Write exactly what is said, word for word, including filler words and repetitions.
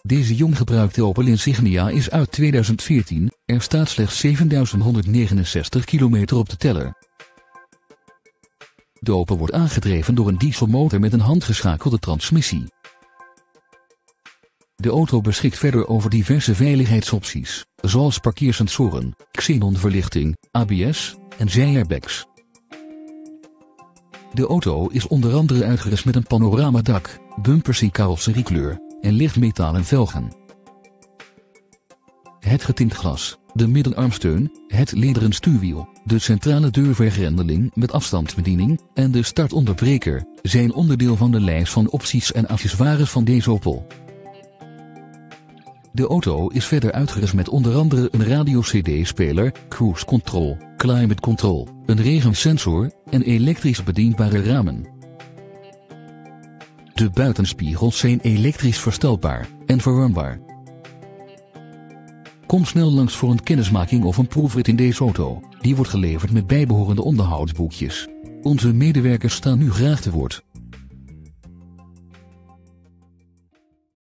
Deze jong gebruikte Opel Insignia is uit tweeduizend veertien, er staat slechts zevenduizend honderdnegenenzestig kilometer op de teller. De Opel wordt aangedreven door een dieselmotor met een handgeschakelde transmissie. De auto beschikt verder over diverse veiligheidsopties, zoals parkeersensoren, xenonverlichting, A B S en zijairbags. De auto is onder andere uitgerust met een panoramadak, bumpers in carrosseriekleur en lichtmetalen velgen. Het getint glas, de middenarmsteun, het lederen stuurwiel, de centrale deurvergrendeling met afstandsbediening en de startonderbreker zijn onderdeel van de lijst van opties en accessoires van deze Opel. De auto is verder uitgerust met onder andere een radio-C D-speler, cruise control, climate control, een regensensor en elektrisch bedienbare ramen. De buitenspiegels zijn elektrisch verstelbaar en verwarmbaar. Kom snel langs voor een kennismaking of een proefrit in deze auto, die wordt geleverd met bijbehorende onderhoudsboekjes. Onze medewerkers staan u graag te woord.